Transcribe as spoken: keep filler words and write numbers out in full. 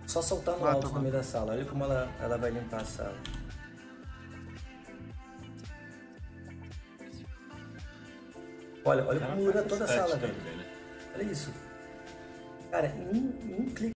Só soltando Ah, alto tá no bom. meio da sala. Olha como ela, ela vai limpar a sala. Olha, olha Ela como muda faz toda a touch sala, velho. também, né? Olha isso. Cara, em um, em um clique.